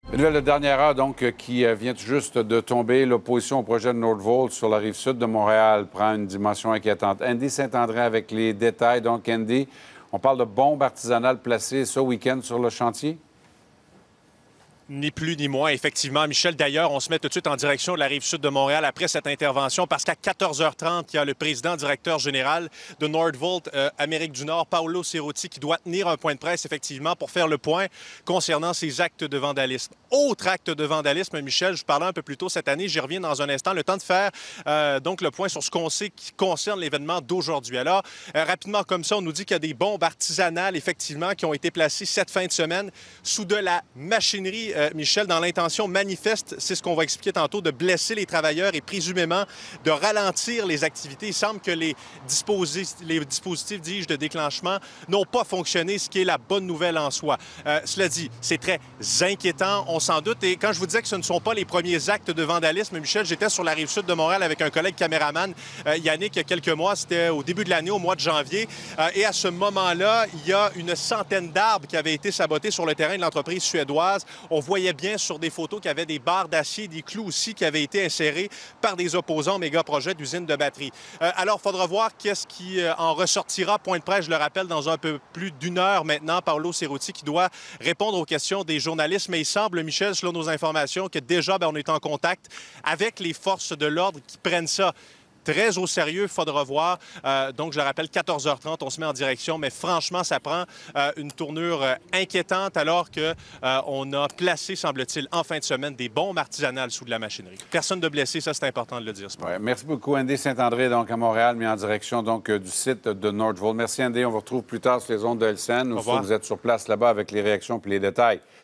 Une nouvelle de dernière heure, donc, qui vient tout juste de tomber. L'opposition au projet de Nordvolt sur la rive sud de Montréal prend une dimension inquiétante. Andy Saint-André avec les détails. Donc, Andy, on parle de bombes artisanales placées ce week-end sur le chantier? Ni plus ni moins, effectivement. Michel, d'ailleurs, on se met tout de suite en direction de la rive sud de Montréal après cette intervention parce qu'à 14h30, il y a le président directeur général de Nordvolt Amérique du Nord, Paolo Cerotti, qui doit tenir un point de presse, effectivement, pour faire le point concernant ces actes de vandalisme. Autre acte de vandalisme, Michel, je vous parlais un peu plus tôt cette année, j'y reviens dans un instant, le temps de faire donc le point sur ce qu'on sait qui concerne l'événement d'aujourd'hui. Alors, rapidement comme ça, on nous dit qu'il y a des bombes artisanales, effectivement, qui ont été placées cette fin de semaine sous de la machinerie Michel, dans l'intention manifeste, c'est ce qu'on va expliquer tantôt, de blesser les travailleurs et présumément de ralentir les activités. Il semble que les dispositifs, dis-je, de déclenchement n'ont pas fonctionné, ce qui est la bonne nouvelle en soi. Cela dit, c'est très inquiétant, on s'en doute. Et quand je vous disais que ce ne sont pas les premiers actes de vandalisme, Michel, j'étais sur la rive sud de Montréal avec un collègue caméraman, Yannick, il y a quelques mois. C'était au début de l'année, au mois de janvier. Et à ce moment-là, il y a une centaine d'arbres qui avaient été sabotés sur le terrain de l'entreprise suédoise. On voyait bien sur des photos qu'il y avait des barres d'acier, des clous aussi qui avaient été insérés par des opposants au méga-projet d'usine de batterie. Alors, il faudra voir qu'est-ce qui en ressortira. Point de presse, je le rappelle, dans un peu plus d'une heure maintenant, Paolo Cerotti qui doit répondre aux questions des journalistes. Mais il semble, Michel, selon nos informations, que déjà, on est en contact avec les forces de l'ordre qui prennent ça très au sérieux, il faudra voir. Donc, je le rappelle, 14h30, on se met en direction, mais franchement, ça prend une tournure inquiétante alors qu'on a placé, semble-t-il, en fin de semaine, des bombes artisanales sous de la machinerie. Personne de blessé, ça, c'est important de le dire. Ouais, merci beaucoup, Andy Saint-André, donc à Montréal, mis en direction donc, du site de Nordvolt. Merci, Andy. On vous retrouve plus tard sur les ondes de LCN. Vous êtes sur place là-bas avec les réactions et les détails.